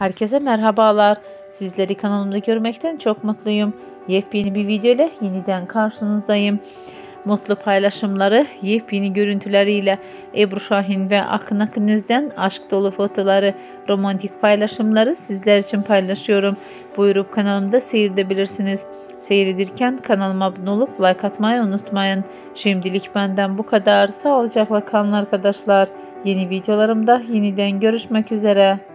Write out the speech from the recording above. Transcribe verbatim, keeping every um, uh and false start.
Herkese merhabalar. Sizleri kanalımda görmekten çok mutluyum. Yepyeni bir video ile yeniden karşınızdayım. Mutlu paylaşımları, yepyeni görüntüleriyle Ebru Şahin ve Akın Akınöz'den aşk dolu fotoları, romantik paylaşımları sizler için paylaşıyorum. Buyurup kanalımda seyredebilirsiniz. Seyredirken kanalıma abone olup like atmayı unutmayın. Şimdilik benden bu kadar. Sağlıcakla kalın arkadaşlar. Yeni videolarımda yeniden görüşmek üzere.